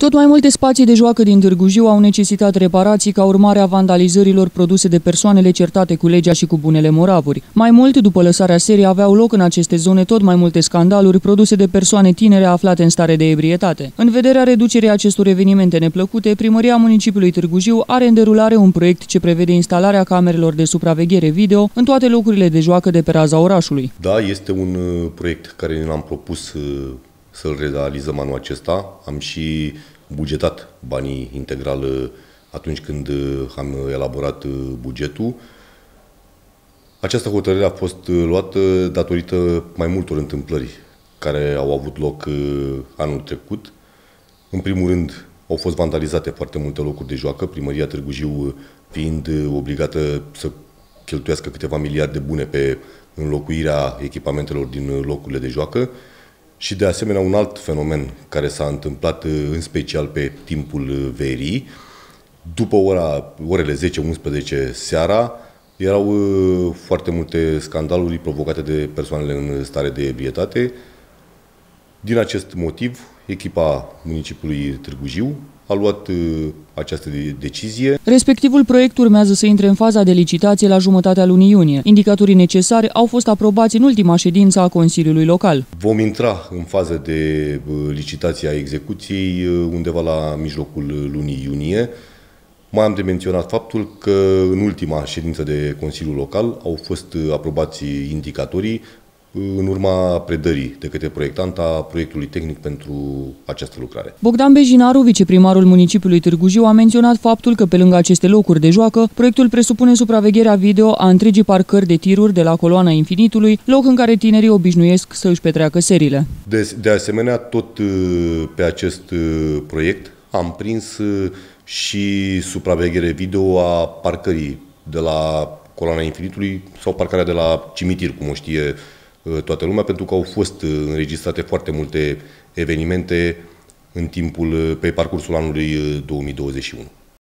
Tot mai multe spații de joacă din Târgu Jiu au necesitat reparații ca urmare a vandalizărilor produse de persoanele certate cu legea și cu bunele moravuri. Mai mult, după lăsarea serii, aveau loc în aceste zone tot mai multe scandaluri produse de persoane tinere aflate în stare de ebrietate. În vederea reducerii acestor evenimente neplăcute, Primăria Municipiului Târgu Jiu are în derulare un proiect ce prevede instalarea camerelor de supraveghere video în toate locurile de joacă de pe raza orașului. Da, este un proiect care ne-am propus să-l realizăm anul acesta. Am și bugetat banii integral atunci când am elaborat bugetul. Această hotărâre a fost luată datorită mai multor întâmplări care au avut loc anul trecut. În primul rând, au fost vandalizate foarte multe locuri de joacă, Primăria Târgu Jiu fiind obligată să cheltuiască câteva miliarde bune pe înlocuirea echipamentelor din locurile de joacă. Și de asemenea un alt fenomen care s-a întâmplat în special pe timpul verii, după orele 10-11 seara, erau foarte multe scandaluri provocate de persoanele în stare de ebrietate. Din acest motiv, echipa municipiului Târgu Jiu a luat această decizie. Respectivul proiect urmează să intre în faza de licitație la jumătatea lunii iunie. Indicatorii necesari au fost aprobați în ultima ședință a Consiliului Local. Vom intra în fază de licitație a execuției undeva la mijlocul lunii iunie. Mai am de menționat faptul că în ultima ședință de Consiliul Local au fost aprobați indicatorii în urma predării de către proiectant a proiectului tehnic pentru această lucrare. Bogdan Bejinaru, viceprimarul municipiului Târgu Jiu, a menționat faptul că pe lângă aceste locuri de joacă, proiectul presupune supravegherea video a întregii parcări de tiruri de la Coloana Infinitului, loc în care tinerii obișnuiesc să își petreacă serile. De asemenea, tot pe acest proiect am prins și supraveghere video a parcării de la Coloana Infinitului sau parcarea de la cimitir, cum o știe toată lumea, pentru că au fost înregistrate foarte multe evenimente pe parcursul anului 2021.